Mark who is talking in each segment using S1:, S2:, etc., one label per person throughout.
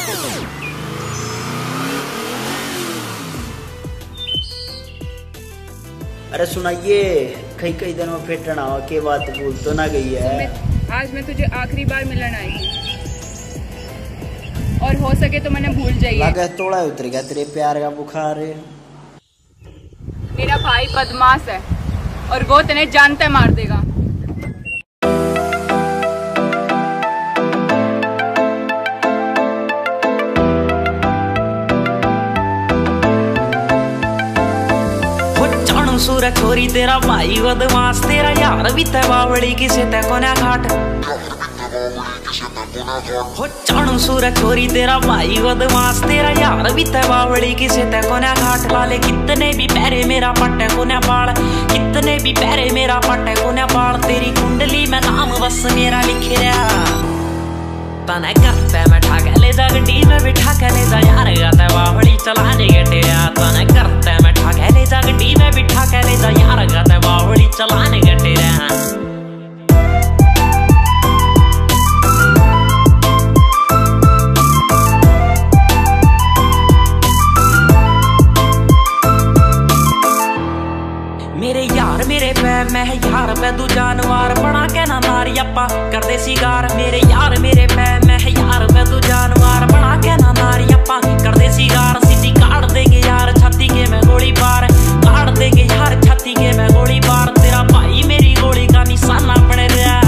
S1: अरे सुनाइए, कई कई दिन में फेटना हो के बात भूल तो ना गई है।
S2: आज मैं तुझे आखिरी बार मिलन आई हूँ और हो सके तो मैंने भूल जाइए।
S1: लगा तोड़ा उतर गया तेरे प्यार का बुखार।
S2: मेरा भाई बदमाश है और वो तेने जानते मार देगा।
S3: सूरज छोरी तेरा भाई बदमाश, तेरा यार भी तवावड़ी किसे ते कोना घाट। हो चाणू सूरज छोरी तेरा भाई बदमाश, तेरा यार भी तवावड़ी किसे ते कोना घाट। लाले कितने भी पैरे मेरा पट्टे कोना बाल, कितने भी पैरे मेरा पट्टे कोना बाल। तेरी कुंडली में नाम बस मेरा लिख रहा। तने करते मैं ठाके ले जा गड्डी में बिठा के ले जा यार गाते बावड़ी चलाने के तेरा। तने करते मैं ठाके ले जा गड्डी में बिठा के ले जा यार गाते बावड़ी चलाने के तेरा। मेरे यार मेरे पे मैं यार पे तू जानवर बना के ना नारी अपा कर दे सिगार। मेरे यार मेरे पे मैं यार पे तू जानवर बना के ना नारी अपा कर दे सिगार। सीधी काट देंगे यार छाती के मैं गोली बार, काट देंगे यार छाती के मैं गोली बार। तेरा भाई मेरी गोली का निशाना बने रहा।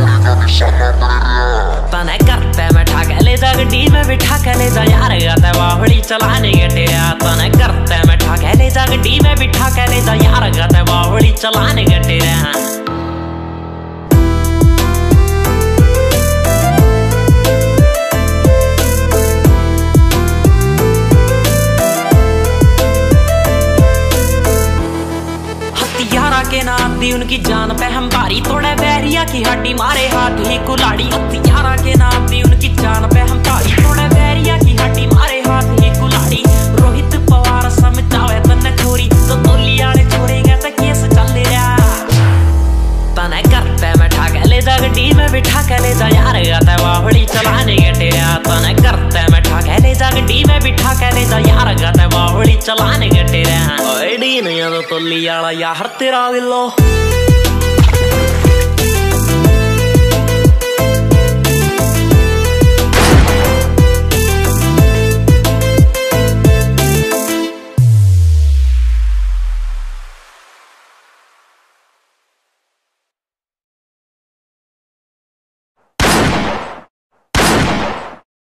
S3: तने करते मैं ठाके ले जा गड्डी में बिठा के ले जा यार गाते बावड़ी चलाने के तेरा। तने करते मैं ठाके ले जा गड्डी में बिठा के ले जा यार गाते बावड़ी चलाने के तेरा। हथियारा के नाम दी उनकी जान पे हम भारी तोड़े बैरिया की हड्डी मारे हाथ ही कुलाड़ी। हथियारा के नाम दी उनकी जान पे हम भारी तोड़े बैरिया की हड्डी मारे हाथ ही कुलाड़ी। रोहित पवार समझावे तन्ने छोरी तो तोली आले छोड़ेगा तो केस चल रहा। तने करते मैं ठाके ले जा गड्डी में बिठा के ले जा यार गाते बावड़ी चलाने के तेरा। तने करते मैं ठाके ले जा गड्डी में बिठा के ले जा यार गाते बावड़ी चलाने के तेरा। ओए डी नहीं तो तोली आला यार तेरा विलो।